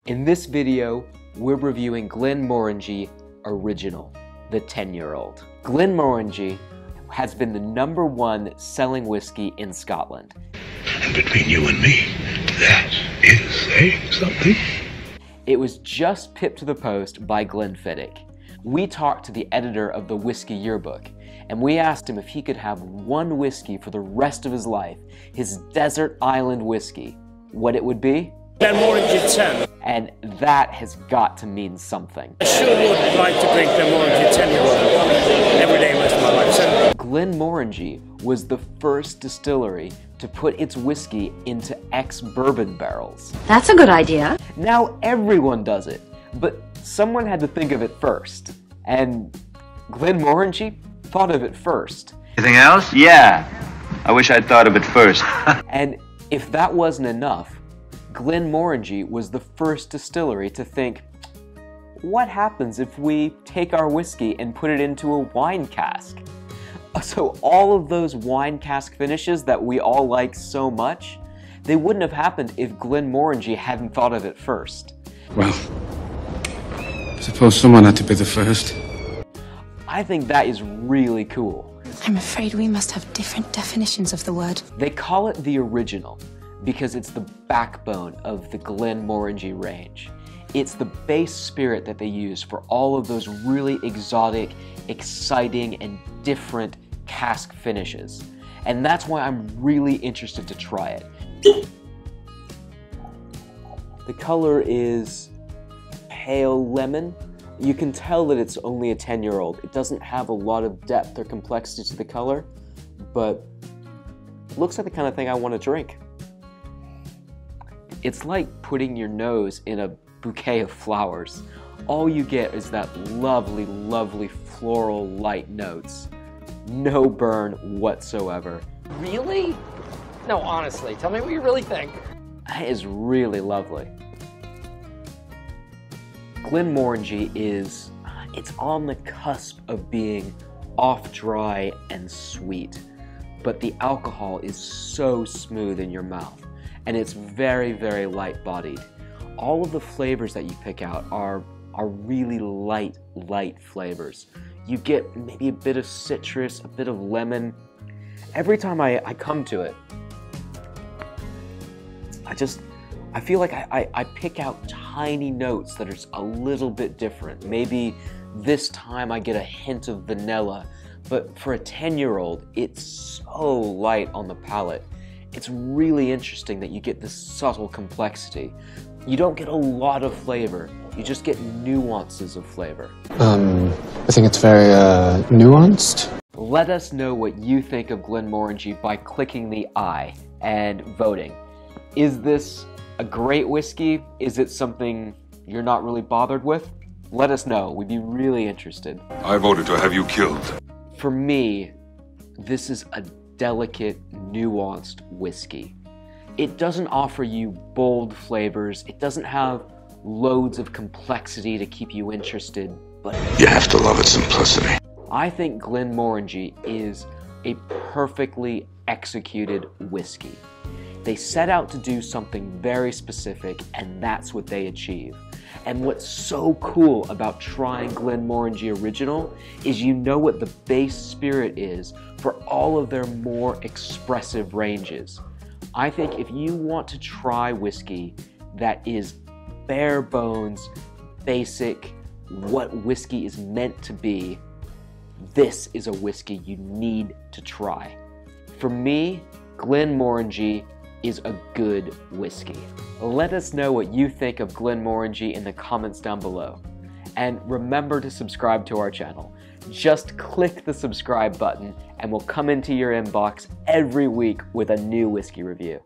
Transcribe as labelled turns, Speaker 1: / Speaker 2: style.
Speaker 1: In this video, we're reviewing Glenmorangie Original, the 10-year-old. Glenmorangie has been the #1 selling whiskey in Scotland.
Speaker 2: And between you and me, that is saying something.
Speaker 1: It was just pipped to the post by Glenfiddich. We talked to the editor of the Whiskey Yearbook, and we asked him if he could have one whiskey for the rest of his life, his desert island whiskey, what it would be.
Speaker 3: Glenmorangie 10.
Speaker 1: And that has got to mean something.
Speaker 3: I sure would like to drink Glenmorangie 10-year-old every day rest of my life.
Speaker 1: Glenmorangie was the first distillery to put its whiskey into ex-bourbon barrels.
Speaker 4: That's a good idea.
Speaker 1: Now everyone does it, but someone had to think of it first. And Glenmorangie thought of it first.
Speaker 5: Anything else? Yeah. I wish I'd thought of it first.
Speaker 1: And if that wasn't enough, Glenmorangie was the first distillery to think, what happens if we take our whiskey and put it into a wine cask? So all of those wine cask finishes that we all like so much, they wouldn't have happened if Glenmorangie hadn't thought of it first.
Speaker 6: Well, I suppose someone had to be the first.
Speaker 1: I think that is really cool.
Speaker 7: I'm afraid we must have different definitions of the word.
Speaker 1: They call it the original because it's the backbone of the Glenmorangie range. It's the base spirit that they use for all of those really exotic, exciting, and different cask finishes. And that's why I'm really interested to try it. The color is pale lemon. You can tell that it's only a 10-year-old. It doesn't have a lot of depth or complexity to the color, but it looks like the kind of thing I want to drink. It's like putting your nose in a bouquet of flowers. All you get is that lovely, lovely floral light notes. No burn whatsoever.
Speaker 8: Really? No, honestly, tell me what you really think.
Speaker 1: That is really lovely. Glenmorangie it's on the cusp of being off dry and sweet, but the alcohol is so smooth in your mouth, and it's very, very light-bodied. All of the flavors that you pick out are really light flavors. You get maybe a bit of citrus, a bit of lemon. Every time I come to it, I feel like I pick out tiny notes that are a little bit different. Maybe this time I get a hint of vanilla, but for a 10-year-old, it's so light on the palate. It's really interesting that you get this subtle complexity. You don't get a lot of flavor, you just get nuances of flavor.
Speaker 6: I think it's very, nuanced.
Speaker 1: Let us know what you think of Glenmorangie by clicking the I and voting. Is this a great whiskey? Is it something you're not really bothered with? Let us know, we'd be really interested.
Speaker 2: I voted to have you killed.
Speaker 1: For me, this is a delicate, nuanced whiskey. It doesn't offer you bold flavors, it doesn't have loads of complexity to keep you interested, but
Speaker 2: You have to love its simplicity.
Speaker 1: I think Glenmorangie is a perfectly executed whiskey. They set out to do something very specific, and that's what they achieve. And what's so cool about trying Glenmorangie Original is you know what the base spirit is for all of their more expressive ranges. I think if you want to try whiskey that is bare bones, basic, what whiskey is meant to be, this is a whiskey you need to try. For me, Glenmorangie is a good whiskey. Let us know what you think of Glenmorangie in the comments down below. And remember to subscribe to our channel. Just click the subscribe button and we'll come into your inbox every week with a new whiskey review.